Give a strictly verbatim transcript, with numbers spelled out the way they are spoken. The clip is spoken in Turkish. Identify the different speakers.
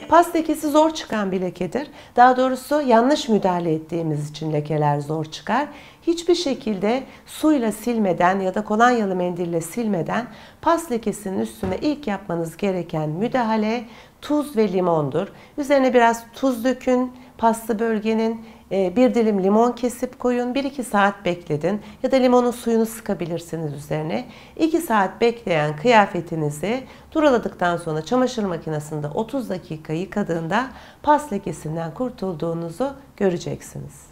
Speaker 1: pas lekesi zor çıkan bir lekedir. Daha doğrusu yanlış müdahale ettiğimiz için lekeler zor çıkar. Hiçbir şekilde suyla silmeden ya da kolonyalı mendille silmeden pas lekesinin üstüne ilk yapmanız gereken müdahale tuz ve limondur. Üzerine biraz tuz dökün, paslı bölgenin bir dilim limon kesip koyun, bir iki saat bekledin ya da limonun suyunu sıkabilirsiniz üzerine. iki saat bekleyen kıyafetinizi duruladıktan sonra çamaşır makinesinde otuz dakika yıkadığında pas lekesinden kurtulduğunuzu göreceksiniz.